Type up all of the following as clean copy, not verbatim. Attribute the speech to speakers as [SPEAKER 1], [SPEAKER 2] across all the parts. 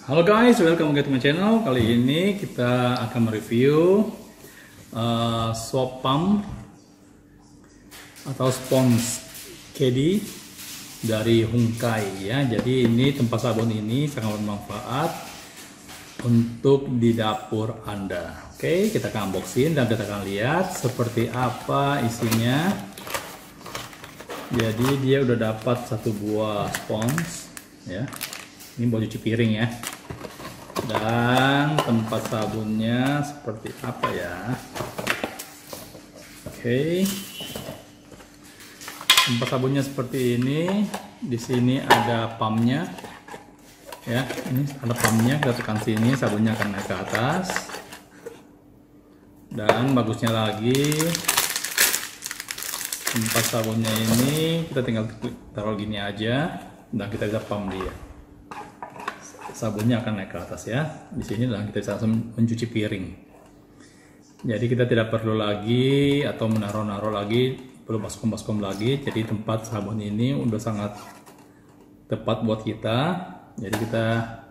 [SPEAKER 1] Halo guys, welcome back to my channel. Kali ini kita akan mereview soap pump atau spons caddy dari Hungkai ya. Jadi ini tempat sabun ini sangat bermanfaat untuk di dapur Anda. Oke, kita akan unboxing dan kita akan lihat seperti apa isinya. Jadi dia udah dapat satu buah spons ya. Ini buat cuci piring ya. Dan tempat sabunnya seperti apa ya? Oke. Tempat sabunnya seperti ini. Di sini ada pumpnya. Ya, ini ada pumpnya. Kita tekan sini, sabunnya akan naik ke atas. Dan bagusnya lagi, tempat sabunnya ini kita tinggal taruh gini aja, dan kita bisa pump dia. Sabunnya akan naik ke atas ya. Di sini dan kita bisa langsung mencuci piring. Jadi kita tidak perlu lagi atau menaruh-naruh lagi, perlu baskom-baskom lagi. Jadi tempat sabun ini udah sangat tepat buat kita. Jadi kita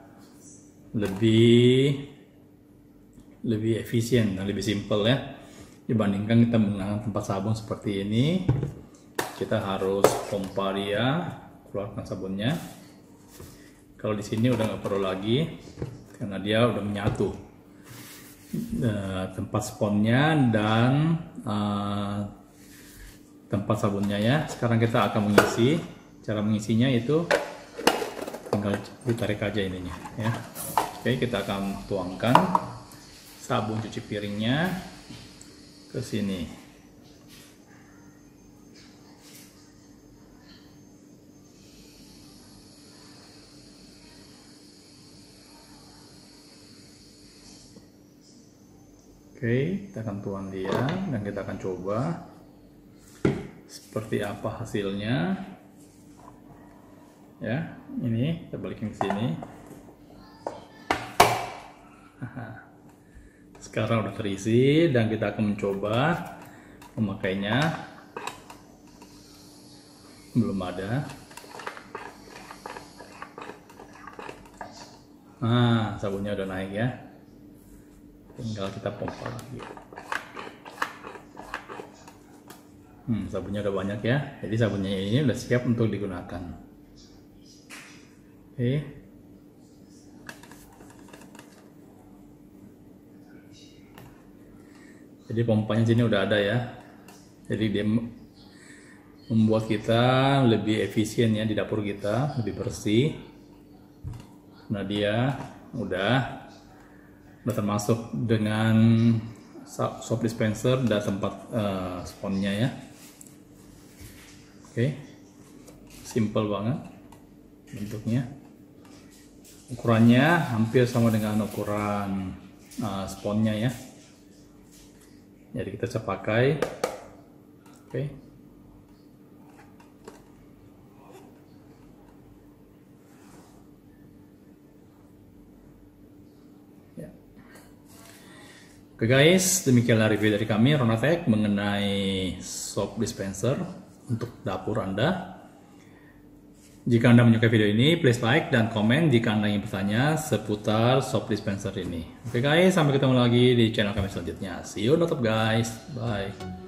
[SPEAKER 1] lebih efisien dan lebih simple ya. Dibandingkan kita menggunakan tempat sabun seperti ini, kita harus pompa dia, keluarkan sabunnya. Kalau di sini udah nggak perlu lagi karena dia udah menyatu tempat sponnya dan tempat sabunnya ya. Sekarang kita akan mengisi. Cara mengisinya itu tinggal ditarik aja ininya ya. Oke, kita akan tuangkan sabun cuci piringnya ke sini. Oke, kita akan tuang dia dan kita akan coba seperti apa hasilnya. Ya, ini kita balikin ke sini. Sekarang udah terisi dan kita akan mencoba memakainya. Belum ada. Nah, sabunnya udah naik ya. Tinggal kita pompa lagi. Sabunnya udah banyak ya. Jadi sabunnya ini udah siap untuk digunakan. Oke. Jadi pompanya sini udah ada ya. Jadi dia membuat kita lebih efisien ya di dapur kita, lebih bersih. Nah dia udah termasuk dengan soap dispenser dan tempat sponnya ya. Oke, simple banget bentuknya. Ukurannya hampir sama dengan ukuran sponnya ya. Jadi kita bisa pakai. Oke. Oke guys, demikianlah review dari kami Ronatech mengenai soap dispenser untuk dapur Anda. Jika Anda menyukai video ini, please like dan komen jika Anda ingin bertanya seputar soap dispenser ini. Oke guys, sampai ketemu lagi di channel kami selanjutnya. See you, guys. Bye.